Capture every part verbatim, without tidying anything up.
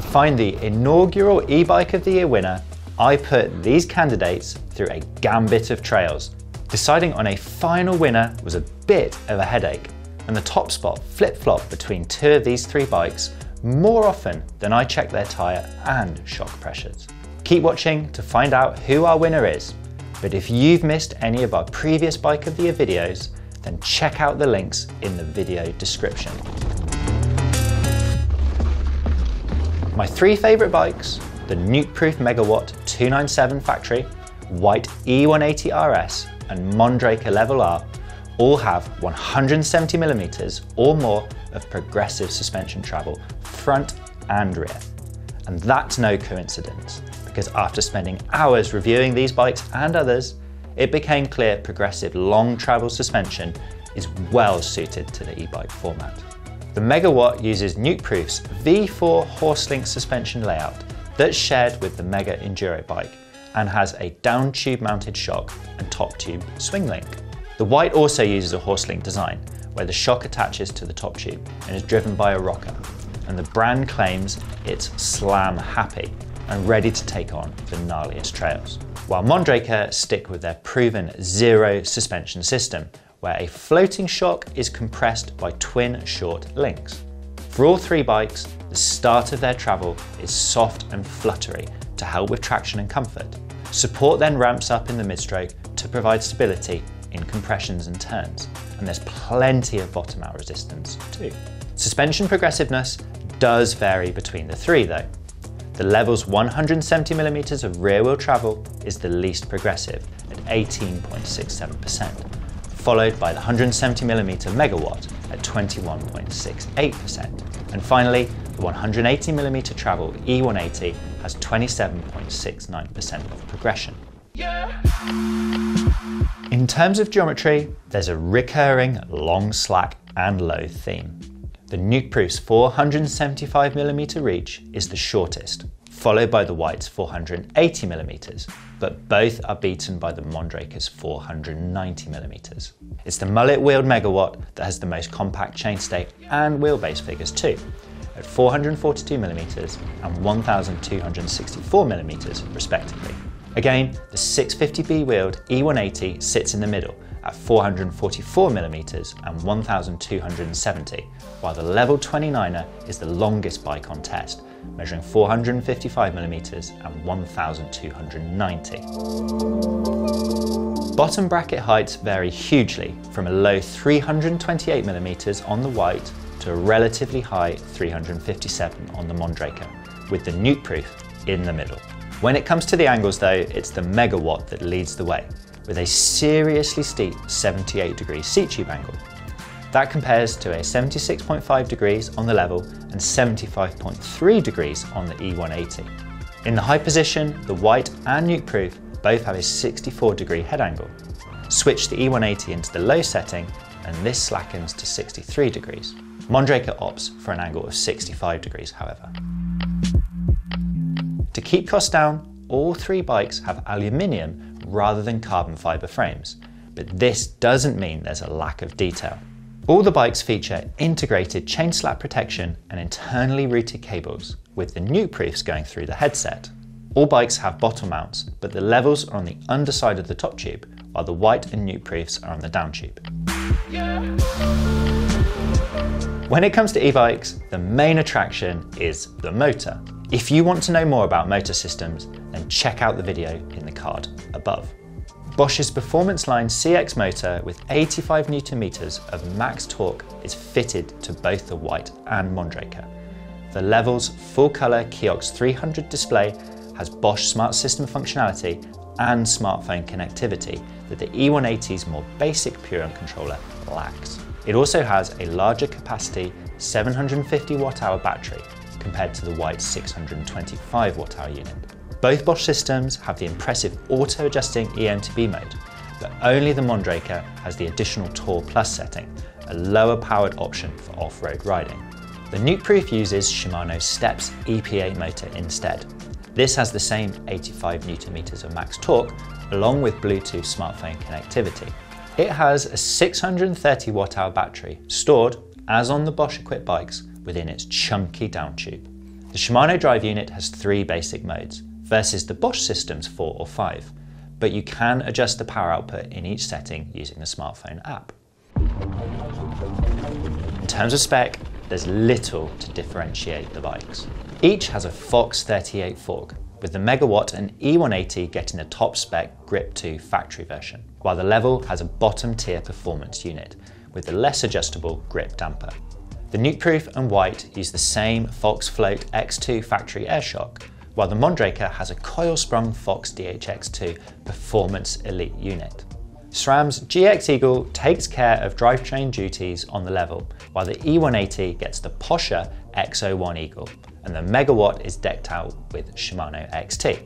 find the inaugural e-bike of the year winner, I put these candidates through a gambit of trails. Deciding on a final winner was a bit of a headache, and the top spot flip-flopped between two of these three bikes more often than I checked their tyre and shock pressures. Keep watching to find out who our winner is, but if you've missed any of our previous Bike of the Year videos, then check out the links in the video description. My three favourite bikes, the Nukeproof Megawatt two ninety-seven factory, Whyte E one eighty R S and Mondraker Level R, all have one hundred seventy millimeters or more of progressive suspension travel, front and rear. And that's no coincidence, because after spending hours reviewing these bikes and others, it became clear progressive long travel suspension is well suited to the e-bike format. The Megawatt uses Nukeproof's V four horse-link suspension layout that's shared with the Mega Enduro bike and has a down tube mounted shock and top tube swing link. The Whyte also uses a horse-link design where the shock attaches to the top tube and is driven by a rocker, and the brand claims it's slam happy and ready to take on the gnarliest trails. While Mondraker stick with their proven zero suspension system, where a floating shock is compressed by twin short links. For all three bikes, the start of their travel is soft and fluttery to help with traction and comfort. Support then ramps up in the mid-stroke to provide stability in compressions and turns, and there's plenty of bottom out resistance too. Suspension progressiveness does vary between the three though. The Level's one hundred seventy millimeters of rear wheel travel is the least progressive at eighteen point six seven percent. Followed by the one hundred seventy millimeter Megawatt at twenty-one point six eight percent. And finally, the one hundred eighty millimeter travel E one eighty has twenty-seven point six nine percent of progression. Yeah. In terms of geometry, there's a recurring long slack and low theme. The Nukeproof's four hundred seventy-five millimeter reach is the shortest, followed by the Whyte's four hundred eighty millimeters, but both are beaten by the Mondraker's four hundred ninety millimeters. It's the mullet-wheeled Megawatt that has the most compact chainstay and wheelbase figures too, at four hundred forty-two millimeters and one thousand two hundred sixty-four millimeters respectively. Again, the six fifty B wheeled E one eighty sits in the middle at four hundred forty-four millimeters and one thousand two hundred seventy, while the Level twenty-niner is the longest bike on test, measuring four hundred fifty-five millimeters and one thousand two hundred ninety. Bottom bracket heights vary hugely, from a low three hundred twenty-eight millimeters on the Whyte to a relatively high three hundred fifty-seven on the Mondraker, with the Nukeproof in the middle. When it comes to the angles though, it's the Megawatt that leads the way, with a seriously steep seventy-eight degree seat tube angle. That compares to a seventy-six point five degrees on the Level and seventy-five point three degrees on the E one eighty. In the high position, the Whyte and Nukeproof both have a sixty-four degree head angle. Switch the E one eighty into the low setting and this slackens to sixty-three degrees. Mondraker opts for an angle of sixty-five degrees however. To keep costs down, all three bikes have aluminium rather than carbon fibre frames, but this doesn't mean there's a lack of detail. All the bikes feature integrated chain slap protection and internally routed cables, with the Nukeproofs going through the headset. All bikes have bottom mounts, but the Levels are on the underside of the top tube, while the Whyte and Nukeproofs are on the down tube. Yeah. When it comes to e-bikes, the main attraction is the motor. If you want to know more about motor systems, then check out the video in the card above. Bosch's Performance Line C X motor with eighty-five newton meters of max torque is fitted to both the Whyte and Mondraker. The Level's full-colour Kiox three hundred display has Bosch Smart System functionality and smartphone connectivity that the E one eighty's more basic Purion controller lacks. It also has a larger capacity seven hundred fifty watt hour battery compared to the Whyte's six hundred twenty-five watt hour unit. Both Bosch systems have the impressive auto-adjusting e M T B mode, but only the Mondraker has the additional Tour Plus setting, a lower powered option for off-road riding. The Nukeproof uses Shimano's Steps E P eight motor instead. This has the same eighty-five newton meters of max torque, along with Bluetooth smartphone connectivity. It has a six hundred thirty watt hour battery stored, as on the Bosch equipped bikes, within its chunky down tube. The Shimano drive unit has three basic modes, versus the Bosch system's four or five, but you can adjust the power output in each setting using the smartphone app. In terms of spec, there's little to differentiate the bikes. Each has a Fox thirty-eight fork, with the Megawatt and E one eighty getting the top spec Grip two factory version, while the Level has a bottom tier performance unit, with the less adjustable grip damper. The Nukeproof and Whyte use the same Fox Float X two factory air shock, while the Mondraker has a coil-sprung Fox D H X two Performance Elite unit. SRAM's G X Eagle takes care of drivetrain duties on the Level, while the E one eighty gets the posher X oh one Eagle, and the Megawatt is decked out with Shimano X T.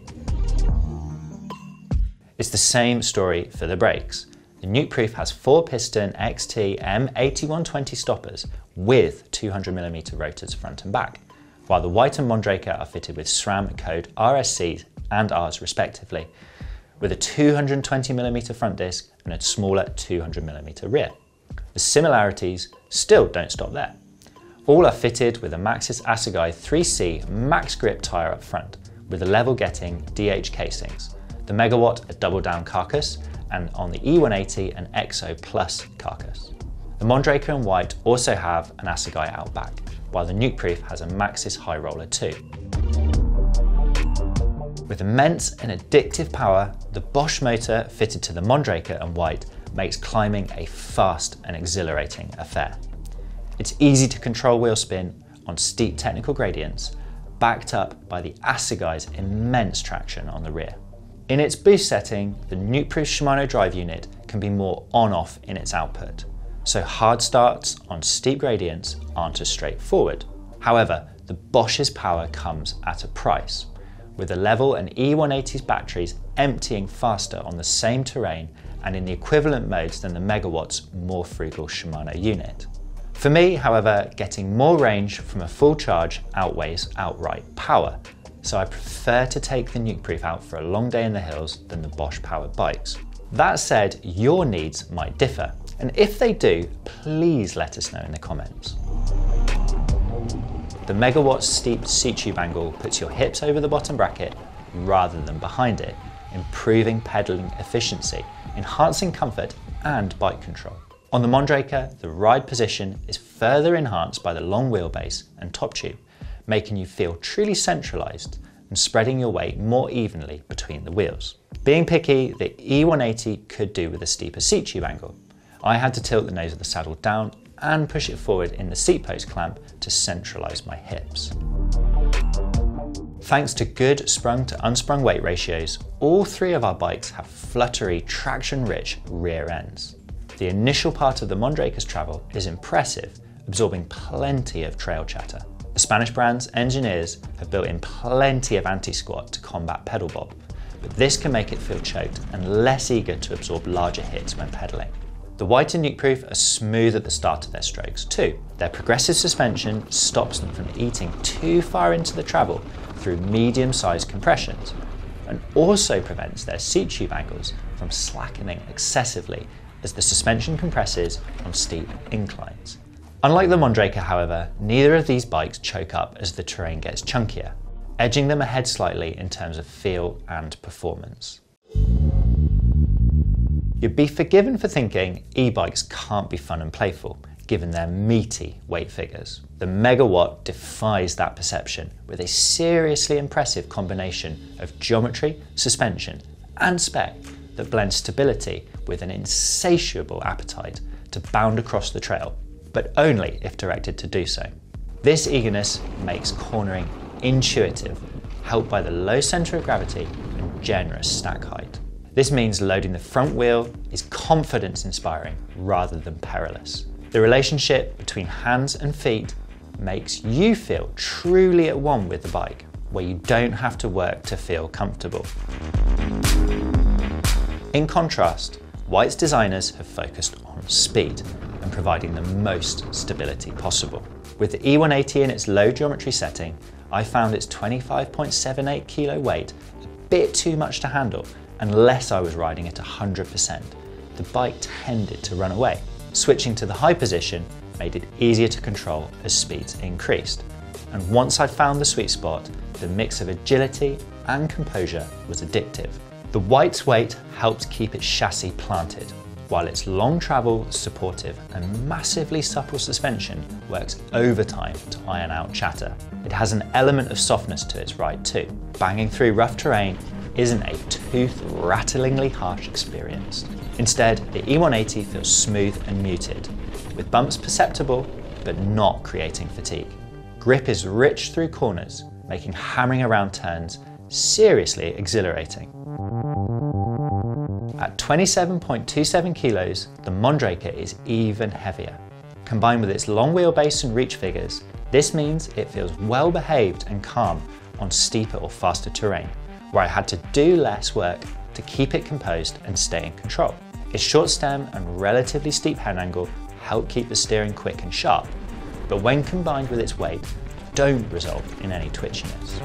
It's the same story for the brakes. The Nukeproof has four piston X T M eighty-one twenty stoppers with two hundred millimeter rotors front and back, while the Whyte and Mondraker are fitted with SRAM code R S Cs and Rs respectively, with a two hundred twenty millimeter front disc and a smaller two hundred millimeter rear. The similarities still don't stop there. All are fitted with a Maxxis Assegai three C max grip tyre up front, with the Level getting D H casings, the Megawatt a double down carcass, and on the E one eighty an X O Plus carcass. The Mondraker and Whyte also have an Assegai Outback, while the Nukeproof has a Maxxis High Roller too. With immense and addictive power, the Bosch motor fitted to the Mondraker and Whyte makes climbing a fast and exhilarating affair. It's easy to control wheel spin on steep technical gradients, backed up by the Assegai's immense traction on the rear. In its boost setting, the Nukeproof Shimano drive unit can be more on-off in its output, so hard starts on steep gradients aren't as straightforward. However, the Bosch's power comes at a price, with the Level and E one eighty's batteries emptying faster on the same terrain and in the equivalent modes than the Megawatt's more frugal Shimano unit. For me, however, getting more range from a full charge outweighs outright power, so I prefer to take the Nukeproof out for a long day in the hills than the Bosch powered bikes. That said, your needs might differ, and if they do, please let us know in the comments. The Megawatt's steep seat tube angle puts your hips over the bottom bracket rather than behind it, improving pedaling efficiency, enhancing comfort and bike control. On the Mondraker, the ride position is further enhanced by the long wheelbase and top tube, making you feel truly centralized and spreading your weight more evenly between the wheels. Being picky, the E one eighty could do with a steeper seat tube angle. I had to tilt the nose of the saddle down and push it forward in the seat post clamp to centralize my hips. Thanks to good sprung to unsprung weight ratios, all three of our bikes have fluttery, traction-rich rear ends. The initial part of the Mondraker's travel is impressive, absorbing plenty of trail chatter. The Spanish brand's engineers have built in plenty of anti-squat to combat pedal bob, but this can make it feel choked and less eager to absorb larger hits when pedaling. The Whyte and Nukeproof are smooth at the start of their strokes too. Their progressive suspension stops them from eating too far into the travel through medium-sized compressions, and also prevents their seat tube angles from slackening excessively as the suspension compresses on steep inclines. Unlike the Mondraker, however, neither of these bikes choke up as the terrain gets chunkier, edging them ahead slightly in terms of feel and performance. You'd be forgiven for thinking e-bikes can't be fun and playful, given their meaty weight figures. The Megawatt defies that perception with a seriously impressive combination of geometry, suspension, and spec that blends stability with an insatiable appetite to bound across the trail, but only if directed to do so. This eagerness makes cornering intuitive, helped by the low centre of gravity and generous stack height. This means loading the front wheel is confidence-inspiring rather than perilous. The relationship between hands and feet makes you feel truly at one with the bike, where you don't have to work to feel comfortable. In contrast, Whyte's designers have focused on speed and providing the most stability possible. With the E one eighty in its low geometry setting, I found its twenty-five point seven eight kilo weight a bit too much to handle unless I was riding at one hundred percent. The bike tended to run away. Switching to the high position made it easier to control as speeds increased. and once I'd found the sweet spot, the mix of agility and composure was addictive. The Whyte's weight helped keep its chassis planted, while its long travel, supportive and massively supple suspension works overtime to iron out chatter. It has an element of softness to its ride too. Banging through rough terrain isn't a tooth-rattlingly harsh experience. Instead, the E one eighty feels smooth and muted, with bumps perceptible but not creating fatigue. Grip is rich through corners, making hammering around turns seriously exhilarating. At twenty-seven point two seven kilos, the Mondraker is even heavier. Combined with its long wheelbase and reach figures, this means it feels well behaved and calm on steeper or faster terrain, where I had to do less work to keep it composed and stay in control. Its short stem and relatively steep head angle help keep the steering quick and sharp, but when combined with its weight, don't result in any twitchiness.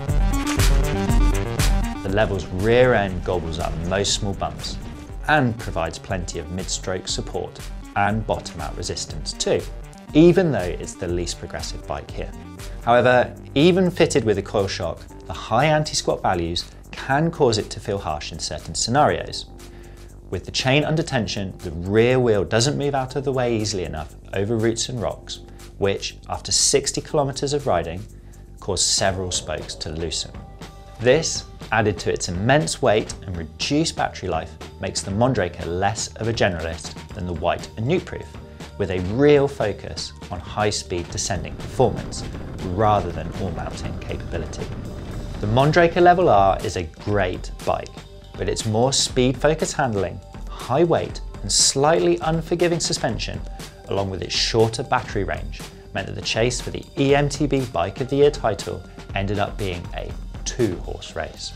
The Level's rear end gobbles up most small bumps and provides plenty of mid-stroke support and bottom-out resistance too, even though it's the least progressive bike here. However, even fitted with a coil shock, the high anti-squat values can cause it to feel harsh in certain scenarios. With the chain under tension, the rear wheel doesn't move out of the way easily enough over roots and rocks, which, after sixty kilometers of riding, caused several spokes to loosen. This, added to its immense weight and reduced battery life, makes the Mondraker less of a generalist than the Whyte and Nukeproof, with a real focus on high-speed descending performance rather than all-mountain capability. The Mondraker Level R is a great bike, but its more speed-focused handling, high weight and slightly unforgiving suspension, along with its shorter battery range, meant that the chase for the E M T B Bike of the Year title ended up being a two-horse race.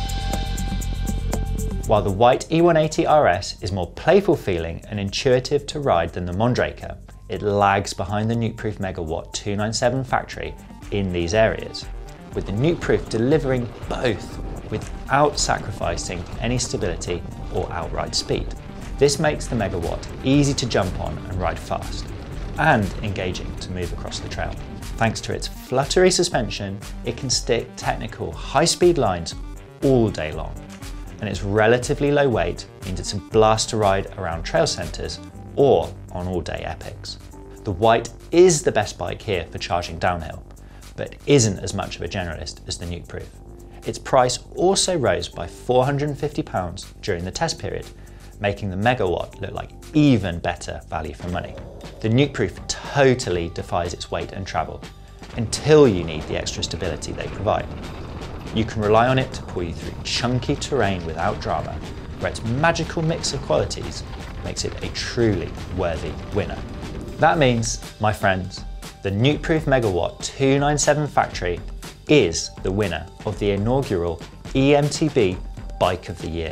While the Whyte E one eighty R S is more playful feeling and intuitive to ride than the Mondraker, it lags behind the Nukeproof Megawatt two ninety-seven factory in these areas, with the Nukeproof delivering both without sacrificing any stability or outright speed. This makes the Megawatt easy to jump on and ride fast, and engaging to move across the trail. Thanks to its fluttery suspension, it can stick technical high-speed lines all day long, and its relatively low weight means it's a blast to ride around trail centres or on all-day epics. The Whyte is the best bike here for charging downhill, but isn't as much of a generalist as the Nukeproof. Its price also rose by four hundred and fifty pounds during the test period, making the Megawatt look like even better value for money. The Nukeproof totally defies its weight and travel, until you need the extra stability they provide. You can rely on it to pull you through chunky terrain without drama, where its magical mix of qualities makes it a truly worthy winner. That means, my friends, the Nukeproof Megawatt two ninety-seven factory is the winner of the inaugural E M T B Bike of the Year.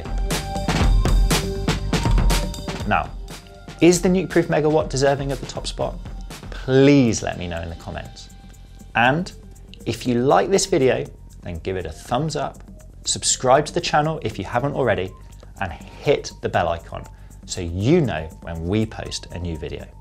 Now, is the Nukeproof Megawatt deserving of the top spot? Please let me know in the comments. And if you like this video, then give it a thumbs up, subscribe to the channel if you haven't already, and hit the bell icon so you know when we post a new video.